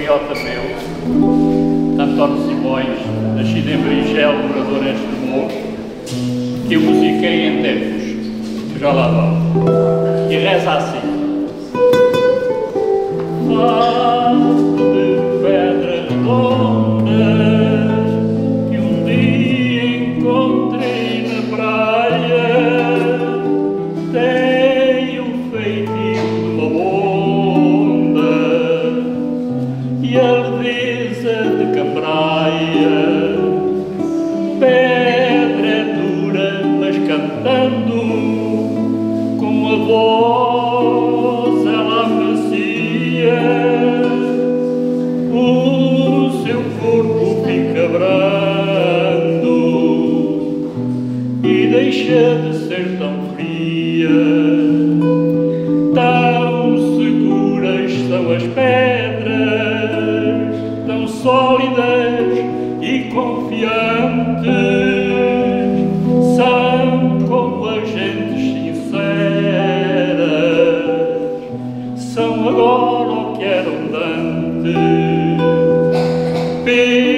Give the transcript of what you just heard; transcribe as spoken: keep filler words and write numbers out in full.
patriota meu, António Simões, nascido em Bringel, morador em Estremoz, que eu musiquei em tempos, que já lá vão, e reza assim. Fato de pedras redondas que um dia encontrei na praia, tem um feitio de uma onda e a leveza de cambraia. Pedra é dura, mas cantando com a voz ela macia, o seu corpo fica brando e deixa de ser tão fria. Tão seguras são as pedras, tão sólidas e confiantes, são como as gentes sinceras, são agora o que eram antes.